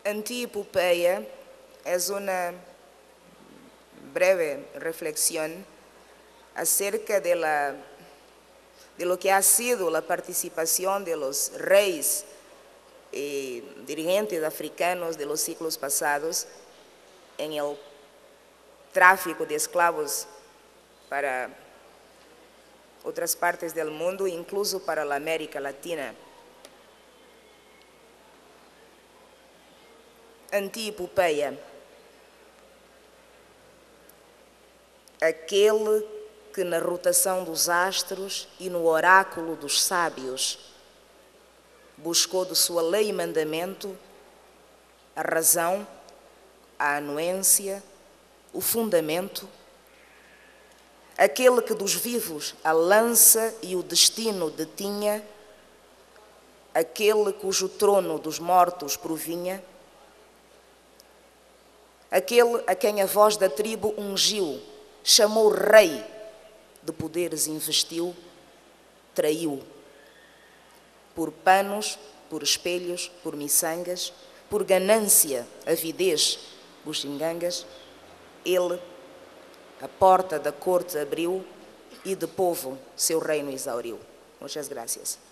Antiepopeia es una breve reflexión acerca de lo que ha sido la participación de los reyes y dirigentes africanos de los siglos pasados en el tráfico de esclavos para otras partes del mundo, incluso para la América Latina. Antiepopeia. Aquele que na rotação dos astros e no oráculo dos sábios buscou de sua lei e mandamento a razão, a anuência, o fundamento, aquele que dos vivos a lança e o destino detinha, aquele cujo trono dos mortos provinha, aquele a quem a voz da tribo ungiu, chamou rei, de poderes investiu, traiu. Por panos, por espelhos, por miçangas, por ganância, avidez, bugigangas, ele a porta da corte abriu e de povo seu reino exauriu. Muitas graças.